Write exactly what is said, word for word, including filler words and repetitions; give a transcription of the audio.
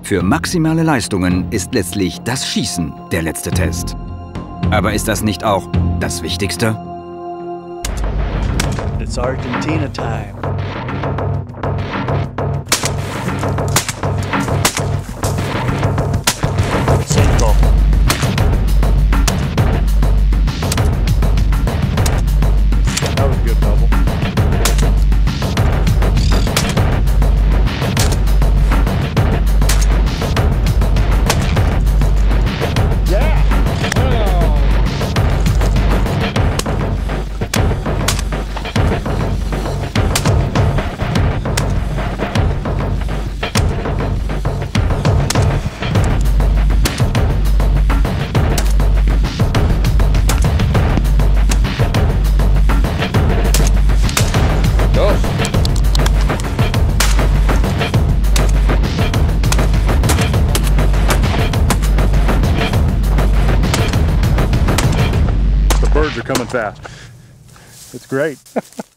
Für maximale Leistungen ist letztlich das Schießen der letzte Test. Aber ist das nicht auch das Wichtigste? It's Argentina time. Cinco. That was a good double. Yeah. Oh. The birds are coming fast. It's great.